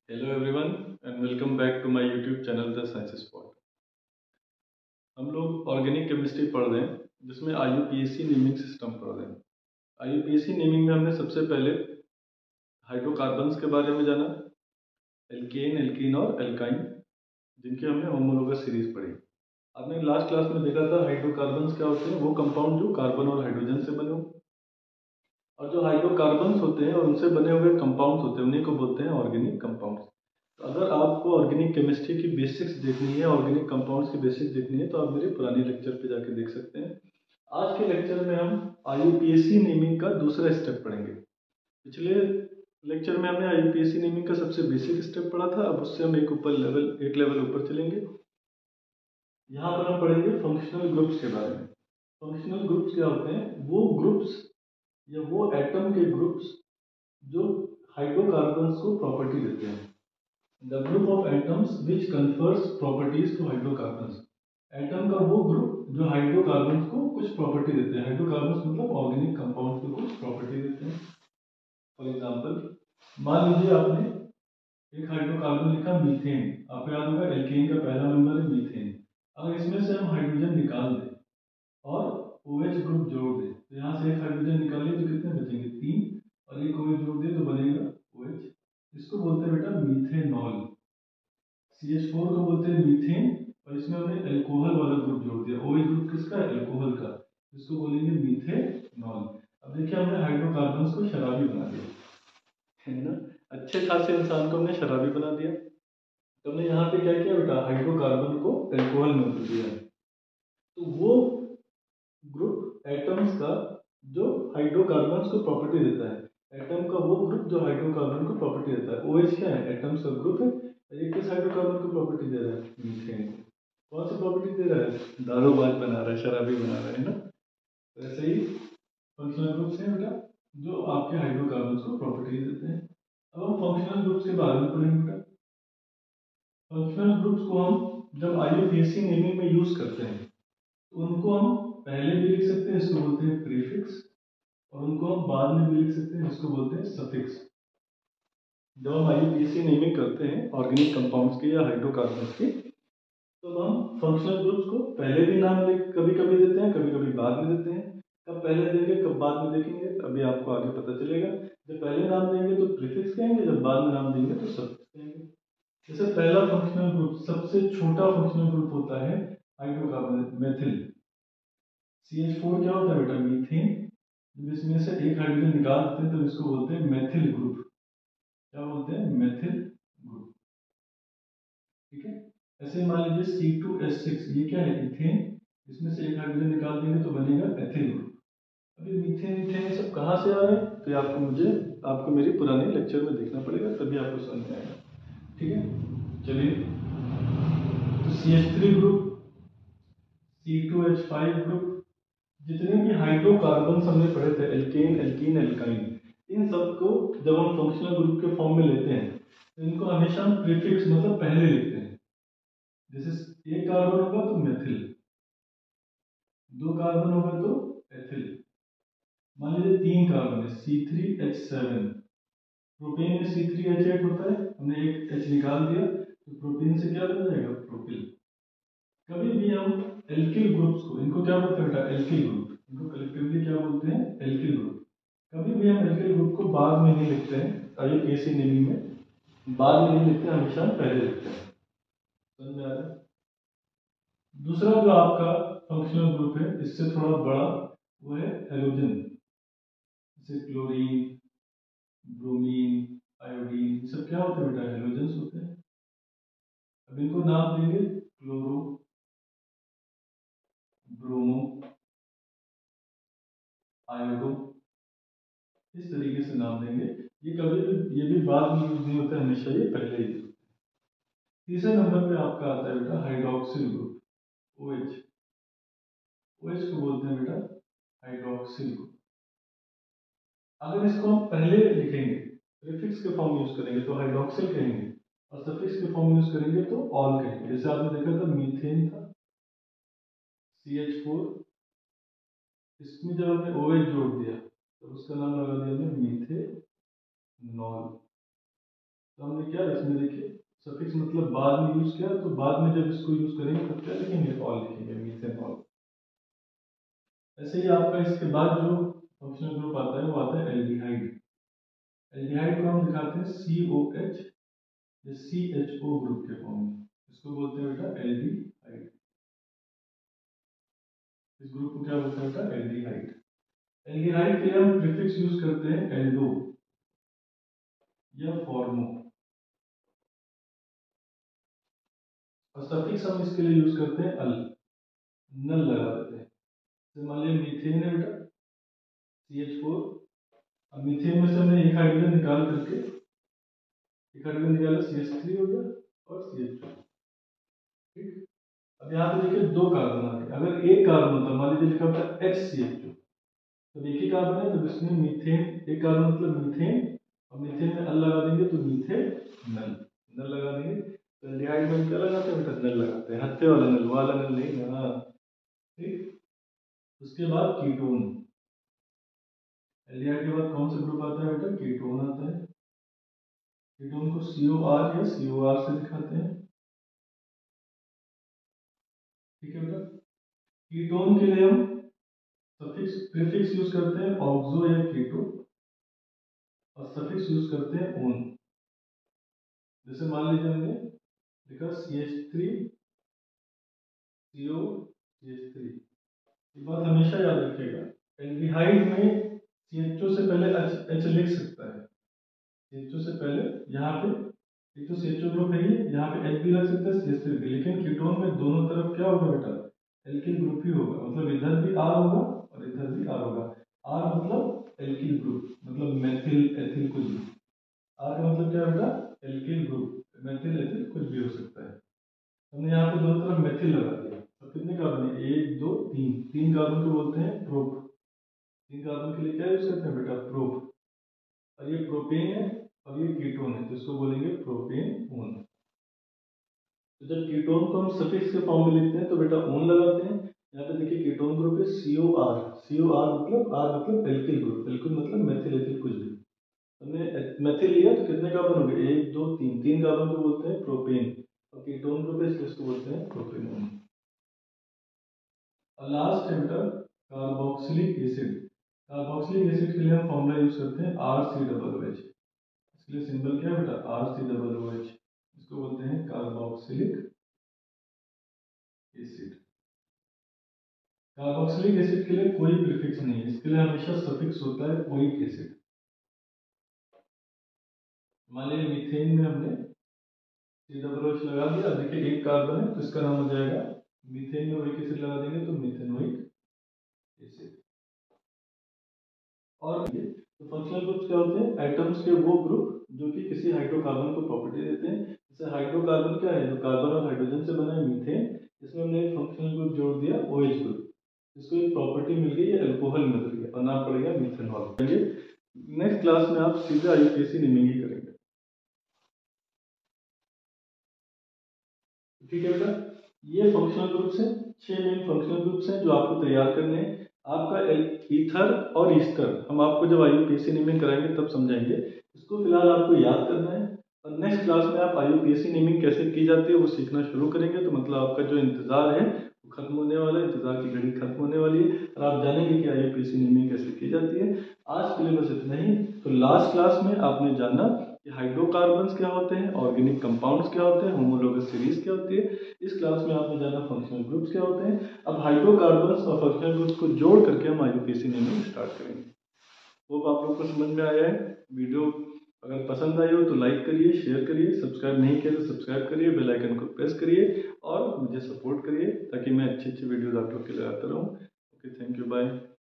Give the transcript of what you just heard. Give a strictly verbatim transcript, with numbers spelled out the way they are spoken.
Hello everyone and welcome back to my YouTube channel The Science Spot. हम लोग organic chemistry पढ़ रहे हैं जिसमें आईयूपीएसी नेमिंग सिस्टम पढ़ रहे हैं। आईयूपीएसी नेमिंग में हमने सबसे पहले हाइड्रोकार्बन्स के बारे में जाना, एल्केन, एल्कीन और एल्काइन, जिनकी हमने होमोलोगस सीरीज पढ़ी। आपने लास्ट क्लास में देखा था हाइड्रोकार्बन्स क्या होते हैं, वो कंपाउंड जो कार्बन और हाइड्रोजन से बने हो, और जो हाइड्रोकार्बन्स होते हैं और उनसे बने हुए कंपाउंड्स होते हैं उन्हीं को बोलते हैं ऑर्गेनिक कंपाउंड्स। अगर आपको ऑर्गेनिक केमिस्ट्री की बेसिक्स देखनी है, ऑर्गेनिक कंपाउंड्स की बेसिक्स देखनी है, तो आप मेरे पुराने लेक्चर पे जाके देख सकते हैं। आज के लेक्चर में हम आईयूपीएसी नेमिंग का दूसरा स्टेप पढ़ेंगे। पिछले लेक्चर में हमने आईयूपीएसी नेमिंग का सबसे बेसिक स्टेप पढ़ा था, अब उससे हम एक ऊपर लेवल एक लेवल ऊपर चलेंगे। यहाँ पर हम पढ़ेंगे फंक्शनल ग्रुप्स के बारे में। फंक्शनल ग्रुप्स क्या होते हैं? वो ग्रुप्स या वो एटम के ग्रुप्स जो हाइड्रोकार्बन्स को प्रॉपर्टी देते हैं। The group of atoms which confers properties to hydrocarbons. Atom का वो ग्रुप जो हाइड्रोकार्बन्स को कुछ प्रॉपर्टी देते हैं। हाइड्रोकार्बन्स मतलब ऑर्गेनिक कंपाउंड्स को कुछ प्रॉपर्टी देते हैं। फॉर एग्जांपल, मान लीजिए आपने एक हाइड्रोकार्बन लिखा मीथेन। आपको याद होगा एल्केन का पहला नंबर है मीथेन। अगर इसमें से हम हाइड्रोजन निकाल दें और OH ग्रुप जोड़ दें, तो यहाँ से एक हाइड्रोजन निकालिए तो कितने बचेंगे? तीन, और एक OH जोड़ दें तो बनेगा OH। इसको बोलते हैं बेटा मीथेनॉल। सी एच फोर को बोलते हैं मीथेन, और इसमें हमने अल्कोहल वाला ग्रुप जोड़ दिया। OH ग्रुप किसका है? अल्कोहल का। इसको बोलेंगे मीथेनॉल। अब देखिए हमने हाइड्रोकार्बन्स को शराबी बना दिया, है ना? अच्छे खासे इंसान को हमने शराबी बना दिया। तो हमने यहाँ पे क्या किया बेटा? हाइड्रोकार्बन को अल्कोहल में बदल दिया। तो वो ग्रुप एटम्स का जो हाइड्रोकार्बन्स को प्रॉपर्टी देता है, एटम का वो ग्रुप जो हाइड्रोकार्बन को प्रॉपर्टी देता है। OH क्या है? एटम्स का ग्रुप है। ये किस हाइड्रोकार्बन को प्रॉपर्टी दे रहा है? मीथेन को। कौन सी प्रॉपर्टी दे रहा है? दारूबाज बना रहा है, शराबी बना रहा है ना। तो ऐसे ही फंक्शनल ग्रुप्स हैं बेटा जो आपके हाइड्रोकार्बन्स को प्रॉपर्टी देते हैं। अब हम फंक्शनल ग्रुप्स के बारे में पढ़ेंगे बेटा। फंक्शनल ग्रुप्स को हम जब आईयूपीएसी नेमिंग में यूज करते हैं तो उनको हम पहले भी लिख सकते हैं, इसको बोलते हैं प्रीफिक्स, और उनको हम बाद में भी लिख सकते हैं, इसको बोलते हैं सफिक्स। जब हम आईयूपीएसी नेमिंग करते हैं ऑर्गेनिक कंपाउंड्स की या हाइड्रोकार्बन्स की, तो हम फंक्शनल ग्रुप्स को पहले भी नाम कभी कभी देते हैं, कभी कभी बाद में देते हैं। कब पहले देंगे कब बाद में देखेंगे, अभी आपको आगे पता चलेगा। जब पहले नाम देंगे तो प्रीफिक्स कहेंगे, जब बाद में नाम देंगे तो सफिक्स कहेंगे। जैसे पहला फंक्शनल ग्रुप, सबसे छोटा फंक्शनल ग्रुप होता है hydrocarbon methyl. C H four क्या होता है बेटा? मीथेन। जब इसमें से एक हाइड्रोजन निकाल देते हैं तो इसको बोलते हैं मेथिल ग्रुप। क्या बोलते हैं? Methyl group. ठीक है। ऐसे मान लीजिए सी टू एच सिक्स, ये क्या है? इथेन। इसमें से एक हाइड्रोजन निकाल देंगे तो बनेगा एथिल ग्रुप। अभी मीथेन मीथेन ये सब कहाँ से आ रहे हैं? तो ये आपको मुझे आपको मेरी पुराने लेक्चर में देखना पड़ेगा, तभी आपको समझ में आएगा। ठीक है, चलिए। तो C H three group, C two H five group, जितने भी हाइड्रोकार्बन हमने पढ़े थे, एल्केन, एल्कीन, एल्काइन, इन सबको जब हम फंक्शनल ग्रुप के फॉर्म में लेते हैं तो इनको हमेशा हम प्रीफिक्स मतलब पहले लिखते हैं। जैसे एक कार्बन होगा तो मेथिल, दो कार्बन होगा तो एथिल। मान लीजिए तीन कार्बन है, C three H seven. Propane में सी थ्री एच एट होता है, हमने एक H निकाल दिया तो प्रोपेन से क्या बन जाएगा? प्रोपिल। कभी भी हम एल्किल ग्रुप्स को, इनको क्या बोलते हैं बेटा? Alkyl group. इनको कलेक्टिवली क्या बोलते हैं? Alkyl group. कभी भी हम एल्किल ग्रुप को बाद में नहीं लिखते हैं। आईयूपीएसी नेमिंग में बाद में नहीं लिखते, हमेशा हम पहले लिखते हैं। समझ में आ रहा है? दूसरा जो आपका फंक्शनल ग्रुप है इससे थोड़ा बड़ा, वो है हेलोजन। जैसे क्लोरीन, ब्रोमीन, आयोडीन, ये सब क्या होते हैं बेटा? हेलोजेंस होते हैं। अब इनको नाम देंगे क्लोरो, ब्रोमो, आयोडो, इस तरीके से नाम देंगे। ये कभी भी, ये भी बाद में यूज नहीं होता, हमेशा ये पहले ही। तीसरे नंबर पे आपका आता है बेटा हाइड्रोक्सिल ग्रुप, OH। OH को बोलते हैं बेटा हाइड्रोक्सिल ग्रुप। अगर इसको हम पहले लिखेंगे, प्रीफिक्स के फॉर्म यूज करेंगे तो हाइड्रोक्सिल कहेंगे, और सफिक्स के फॉर्म यूज करेंगे तो ऑल कहेंगे। जैसे आपने देखा था मीथेन था, सी एच फोर, इसमें जब हमने OH जोड़ दिया तो उसका नाम लगा दिया हमने मीथेनॉल। तो हमने क्या इसमें देखिए सफिक्स मतलब बाद में यूज किया, तो बाद में जब इसको यूज करेंगे तो क्या लिखेंगे, ऑल लिखेंगे, मीथेनॉल। ऐसे ही आपका इसके बाद जो फंक्शनल ग्रुप आता है वो आता है एल्डिहाइड। एल्डिहाइड को हम दिखाते हैं सी ओ एच या सी एच ओ ग्रुप के फॉर्म में, इसको बोलते हैं बेटा एल्डिहाइड। इस ग्रुप को क्या बोलते हैं बेटा, एल्डिहाइड। एल्डिहाइड के लिए हम प्रीफिक्स यूज करते हैं एल्डो या फॉर्मो, और सफिक्स हम इसके लिए यूज करते हैं अल, नल लगा देते हैं। तो मान लिया मीथेन है बेटा सी एच फोर, अब मीथेन में से हमने एक हाइड्रोजन निकाल करके, एक हाइड्रोजन निकाला सी एच थ्री हो गया और सी एच टू, ठीक। अब यहाँ पे देखिए दो कार्बन आ गए, अगर एक कार्बन होता, मान लीजिए लिखा होता एच सी एच टू, तो एक ही कार्बन है तो इसमें मीथेन, एक कार्बन मतलब मीथेन, और मीथेन में अल लगा देंगे तो मीथेन नल, नल लगा देंगे। तो एल्डिहाइड में क्या लगाते हैं बेटा, नल लगाते हैं, हत्थे वाला नल, वाला नल नहीं ना, ठीक। उसके बाद कीटोन, एल्डिहाइड के बाद कौन सा ग्रुप आता है बेटा, कीटोन आता है। कीटोन को सी ओ आर या सी ओ आर से दिखाते हैं, ठीक है बेटा। कीटोन के लिए हम सफिक्स प्रीफिक्स यूज करते हैं ऑक्सो या कीटो, और सफिक्स यूज करते हैं ओन। जैसे मान लीजिए हमने लिखा C H three C O C H three, ये बात हमेशा याद रखिएगा, एल्डिहाइड में सी एच ओ से पहले एच एच लिख सकता है, सी एच ओ से पहले यहाँ पे एक तो सी एच ओ ग्रुप है, ये यहाँ पे एच भी लग सकता है सी एच थ्री भी, लेकिन कीटोन में दोनों तरफ क्या होगा बेटा, एल्किल ग्रुप ही होगा, मतलब इधर भी आर होगा और इधर भी आर होगा। आर मतलब एल्किल ग्रुप, मतलब मेथिल एथिल कुछ भी, आर का मतलब क्या बेटा, एल्किल ग्रुप, मेथिल एथिल कुछ भी हो सकता है। हमने यहाँ पे दोनों तरफ मेथिल लगा दिया, तो कितने कार्बन है, एक दो तीन, तीन कार्बन को बोलते हैं प्रोप, तीन कार्बन के लिए क्या यूज करते हैं बेटा, प्रोप। और ये प्रोपेन है और ये कीटोन है, तो इसको बोलेंगे प्रोपेन ओन। तो जब कीटोन को हम सफिक्स के फॉर्म में लिखते हैं तो बेटा ओन लगाते हैं। यहाँ पे देखिए कीटोन ग्रुप है C O R, C O R मतलब आर मतलब एल्किल ग्रुप, एल्किल मतलब मेथिल एथिल कुछ भी। हमने मेथिल लिया तो कितने कार्बन हो गए, एक दो तीन, तीन कार्बन को बोलते हैं प्रोपेन, और कीटोन ग्रुप है इसलिए इसको बोलते हैं प्रोपेनोन। और लास्ट है बेटा कार्बोक्सिलिक एसिड। कार्बोक्सिलिक एसिड के लिए हम फॉर्मूला यूज करते हैं R C double O H, इसके लिए सिंबल क्या है बेटा, R C double O H, इसको बोलते हैं कार्बोक्सिलिक एसिड। कार्बोक्सिलिक एसिड के लिए कोई प्रीफिक्स नहीं है, इसके लिए हमेशा सफिक्स होता है ओइक एसिड। मान लीजिए मीथेन में हमने सी डबल एच लगा दिया, देखिए एक कार्बन है तो इसका नाम हो जाएगा, मीथेन में ओइक एसिड लगा देंगे तो मीथेनोइक एसिड। और तो फंक्शनल ग्रुप्स क्या होते हैं, एटम्स के वो ग्रुप जो कि किसी हाइड्रोकार्बन को प्रॉपर्टी देते हैं। जैसे हाइड्रोकार्बन क्या है, जो कार्बन और हाइड्रोजन से बना है मीथेन, इसमें हमने एक फंक्शनल ग्रुप जोड़ दिया ओएच ग्रुप, इसको एक प्रॉपर्टी मिल गई, ये अल्कोहल मिल गई और नाम पड़ेगा मीथेनॉल। नेक्स्ट क्लास में आप सीधे आईयूपीएसी नेमिंग ही करेंगे, ठीक है बेटा। ये फंक्शनल ग्रुप्स हैं, छह मेन फंक्शनल ग्रुप्स हैं जो आपको तैयार करने हैं। आपका ईथर और ईस्टर हम आपको जब आईयूपीएसी नेमिंग कराएंगे तब समझाएंगे, इसको फिलहाल आपको याद करना है। और नेक्स्ट क्लास में आप आईयूपीएसी नेमिंग कैसे की जाती है वो सीखना शुरू करेंगे, तो मतलब आपका जो इंतजार है वो खत्म होने वाला है, इंतजार की घड़ी खत्म होने वाली है और आप जानेंगे कि आईयूपीएसी नेमिंग कैसे की जाती है। आज के लिए बस इतना ही। तो लास्ट क्लास में आपने जाना कि हाइड्रोकार्बन्स क्या होते हैं, ऑर्गेनिक कंपाउंड्स क्या होते हैं, होमोलोगस सीरीज क्या होती है। इस क्लास में आपने जाना फंक्शनल ग्रुप्स क्या होते हैं। अब हाइड्रोकार्बन्स और फंक्शनल ग्रुप्स को जोड़ करके हम आईयूपीएसी नेमिंग स्टार्ट करेंगे। होप आप लोग को समझ में आया है। वीडियो अगर पसंद आई हो तो लाइक करिए, शेयर करिए, सब्सक्राइब नहीं किया तो सब्सक्राइब करिए, बेल आइकन को प्रेस करिए और मुझे सपोर्ट करिए ताकि मैं अच्छे अच्छे वीडियोस आप लोग के लिए लाता रहूँ। Okay, thank you, bye.